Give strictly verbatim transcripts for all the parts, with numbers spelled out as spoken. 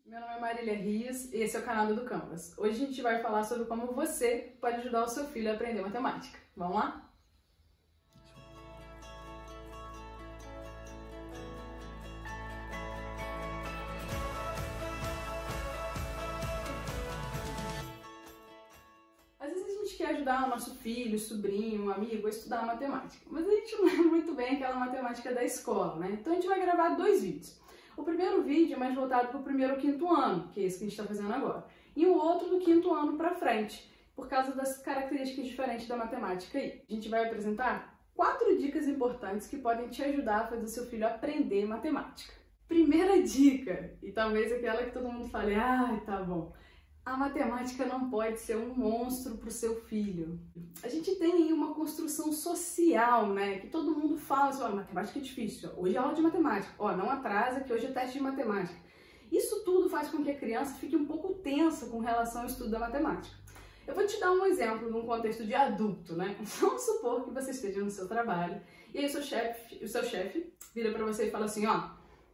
Meu nome é Marília Rios e esse é o canal do Educanvas. Hoje a gente vai falar sobre como você pode ajudar o seu filho a aprender matemática. Vamos lá? Às vezes a gente quer ajudar o nosso filho, sobrinho, um amigo a estudar matemática, mas a gente não lembra muito bem aquela matemática da escola, né? Então a gente vai gravar dois vídeos. O primeiro vídeo é mais voltado para o primeiro ou quinto ano, que é esse que a gente está fazendo agora, e o outro do quinto ano para frente, por causa das características diferentes da matemática aí. A gente vai apresentar quatro dicas importantes que podem te ajudar a fazer seu filho aprender matemática. Primeira dica, e talvez aquela que todo mundo fale, ah, tá bom, a matemática não pode ser um monstro para o seu filho. A gente tem aí uma construção social, né? Que todo mundo fala assim, ó, matemática é difícil, hoje é aula de matemática, ó, não atrasa que hoje é teste de matemática. Isso tudo faz com que a criança fique um pouco tensa com relação ao estudo da matemática. Eu vou te dar um exemplo num contexto de adulto, né? Vamos supor que você esteja no seu trabalho e aí o seu chefe, o seu chefe vira para você e fala assim, ó,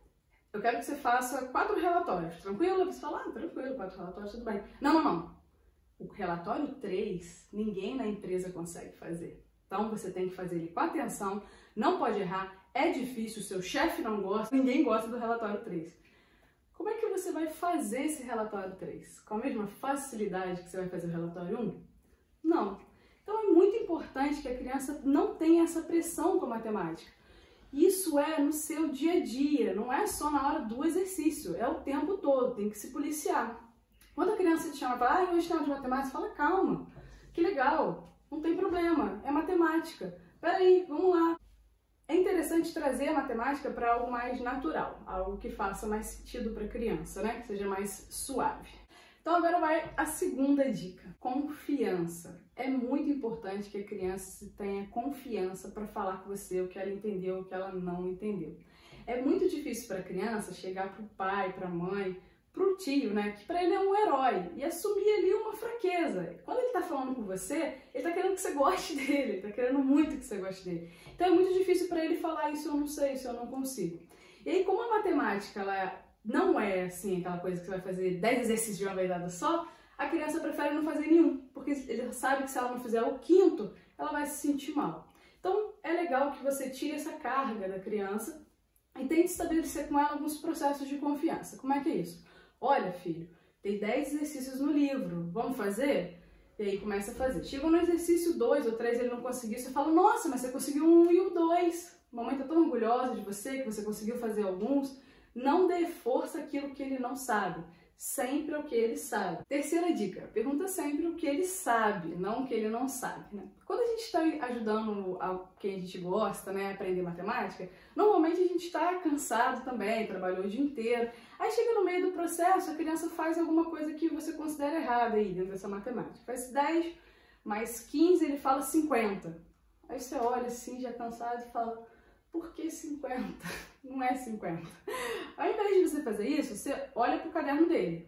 eu quero que você faça quatro relatórios, tranquilo? Você fala, ah, tranquilo, quatro relatórios, tudo bem. Não, não, não. O relatório três, ninguém na empresa consegue fazer. Então, você tem que fazer ele com atenção, não pode errar, é difícil, o seu chefe não gosta, ninguém gosta do relatório três. Como é que você vai fazer esse relatório três? Com a mesma facilidade que você vai fazer o relatório um? Não. Então, é muito importante que a criança não tenha essa pressão com a matemática. Isso é no seu dia a dia, não é só na hora do exercício, é o tempo todo, tem que se policiar. Quando a criança te chama e fala, ah, hoje tem aula de matemática, fala, calma, que legal, não tem problema, é matemática. Peraí, vamos lá. É interessante trazer a matemática para algo mais natural, algo que faça mais sentido para a criança, né? Que seja mais suave. Então agora vai a segunda dica, confiança. É muito importante que a criança tenha confiança para falar com você o que ela entendeu, o que ela não entendeu. É muito difícil para a criança chegar para o pai, para a mãe, para o tio, né, que para ele é um herói, e assumir ali uma fraqueza. Quando ele está falando com você, ele está querendo que você goste dele, ele está querendo muito que você goste dele. Então é muito difícil para ele falar isso eu não sei, isso eu não consigo. E aí, como a matemática, ela não é assim aquela coisa que você vai fazer dez exercícios de uma vez dada só, a criança prefere não fazer nenhum, porque ele sabe que se ela não fizer o quinto, ela vai se sentir mal. Então é legal que você tire essa carga da criança e tente estabelecer com ela alguns processos de confiança. Como é que é isso? Olha, filho, tem dez exercícios no livro, vamos fazer? E aí começa a fazer. Chegou no exercício dois ou três, ele não conseguiu, você fala, nossa, mas você conseguiu um e o dois. Mamãe tá tão orgulhosa de você que você conseguiu fazer alguns. Não dê força àquilo que ele não sabe, sempre o que ele sabe. Terceira dica, pergunta sempre o que ele sabe, não o que ele não sabe, né? Quando a gente está ajudando a quem a gente gosta, né, a aprender matemática, normalmente a gente está cansado também, trabalhou o dia inteiro, aí chega no meio do processo, a criança faz alguma coisa que você considera errada aí dentro dessa matemática. Faz dez mais quinze, ele fala cinquenta. Aí você olha assim, já cansado e fala, por que cinquenta? Não é cinquenta. Ao invés de você fazer isso, você olha para o caderno dele.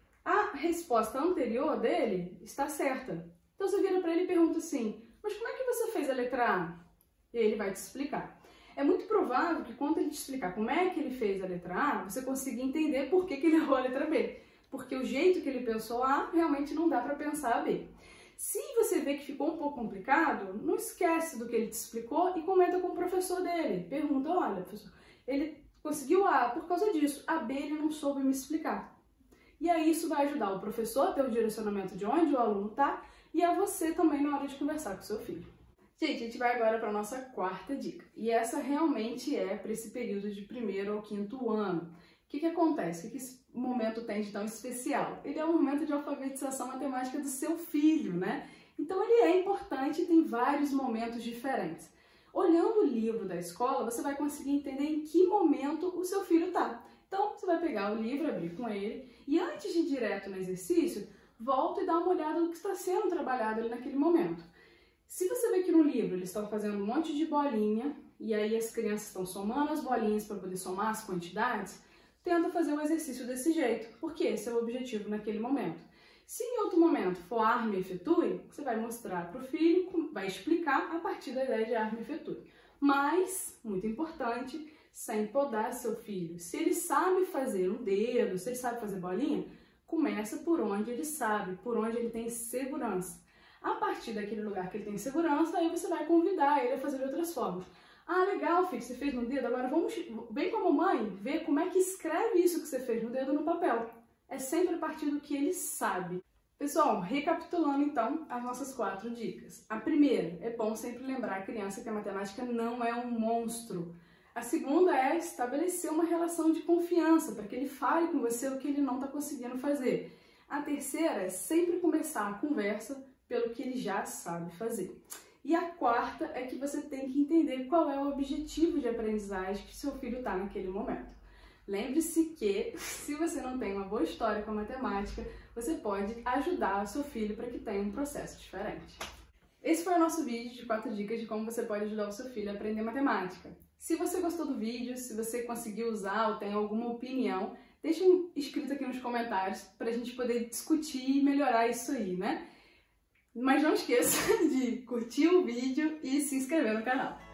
A resposta anterior dele está certa. Então você vira para ele e pergunta assim, mas como é que você fez a letra A? E ele vai te explicar. É muito provável que quando ele te explicar como é que ele fez a letra A, você consiga entender por que, que ele errou a letra B. Porque o jeito que ele pensou A, realmente não dá para pensar a B. Se você vê que ficou um pouco complicado, não esquece do que ele te explicou e comenta com o professor dele. Pergunta, olha, professor, ele conseguiu A por causa disso, a B ele não soube me explicar. E aí isso vai ajudar o professor a ter o direcionamento de onde o aluno está e a você também na hora de conversar com o seu filho. Gente, a gente vai agora para a nossa quarta dica. E essa realmente é para esse período de primeiro ao quinto ano. O que que acontece? O que que esse momento tem de tão especial? Ele é um momento de alfabetização matemática do seu filho, né? Então ele é importante e tem vários momentos diferentes. Olhando o livro da escola, você vai conseguir entender em que momento o seu filho está. Então você vai pegar o livro, abrir com ele e antes de ir direto no exercício, volta e dá uma olhada no que está sendo trabalhado ali naquele momento. Se você vê que no livro eles estão fazendo um monte de bolinha e aí as crianças estão somando as bolinhas para poder somar as quantidades, tenta fazer o exercício desse jeito, porque esse é o objetivo naquele momento. Se em outro momento for arme e efetue, você vai mostrar para o filho, vai explicar a partir da ideia de arme e efetue. Mas, muito importante, sem podar seu filho. Se ele sabe fazer um dedo, se ele sabe fazer bolinha, começa por onde ele sabe, por onde ele tem segurança. A partir daquele lugar que ele tem segurança, aí você vai convidar ele a fazer de outras formas. Ah, legal, filho, você fez no dedo, agora vamos, vem com a mamãe ver como é que escreve isso que você fez no dedo no papel. É sempre a partir do que ele sabe. Pessoal, recapitulando então as nossas quatro dicas. A primeira, é bom sempre lembrar a criança que a matemática não é um monstro. A segunda é estabelecer uma relação de confiança para que ele fale com você o que ele não está conseguindo fazer. A terceira é sempre começar a conversa pelo que ele já sabe fazer. E a quarta é que você tem que entender qual é o objetivo de aprendizagem que seu filho está naquele momento. Lembre-se que, se você não tem uma boa história com a matemática, você pode ajudar o seu filho para que tenha um processo diferente. Esse foi o nosso vídeo de quatro dicas de como você pode ajudar o seu filho a aprender matemática. Se você gostou do vídeo, se você conseguiu usar ou tem alguma opinião, deixa um escrito aqui nos comentários para a gente poder discutir e melhorar isso aí, né? Mas não esqueça de curtir o vídeo e se inscrever no canal.